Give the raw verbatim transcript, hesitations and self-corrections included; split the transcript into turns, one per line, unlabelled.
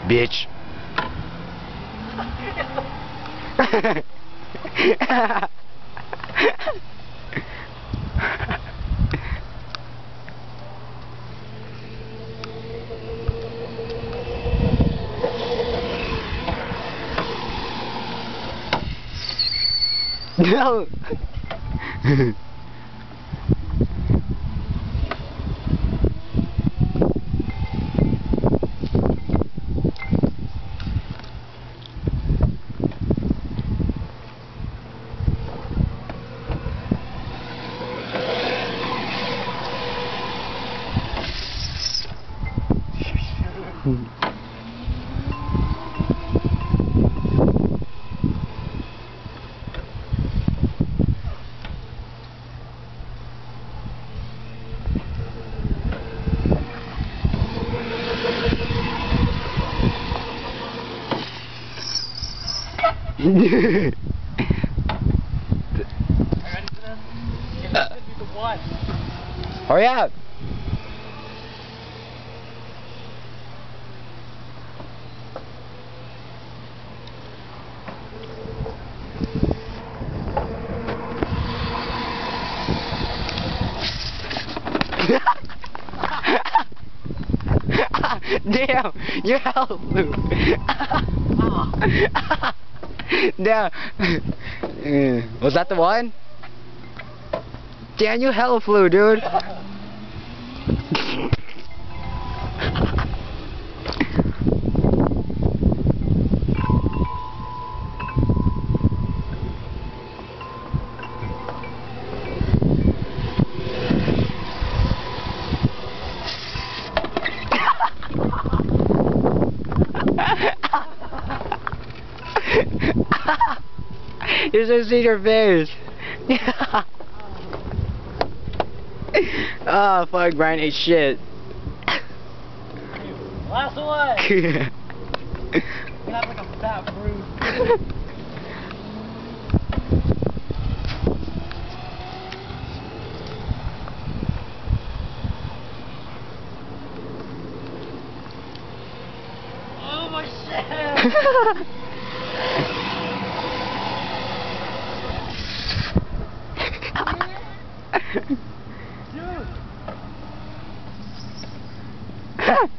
bitch. No.
Ready for this? It uh, should be the one.
Hurry up! Damn, you hell flew. Damn. Was that the one? Damn, you hell flew, dude. You should see your face. Oh, fuck, Brian ate shit.
Last one. You have like a fat bruise. Oh my shit.
Dude!